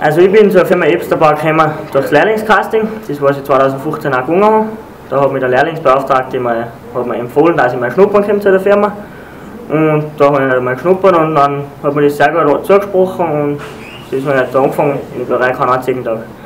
Also ich bin zur Firma Ebsterbau gekommen durchs Lehrlingscasting, das was ich 2015 auch gewonnen habe. Da hat mir der Lehrlingsbeauftragte mir empfohlen, dass ich mal schnuppern komme zu der Firma. Und da habe ich mal geschnuppert und dann hat mir das sehr gut zugesprochen und das ist mir jetzt angefangen, ich bereue keinen einzigen Tag.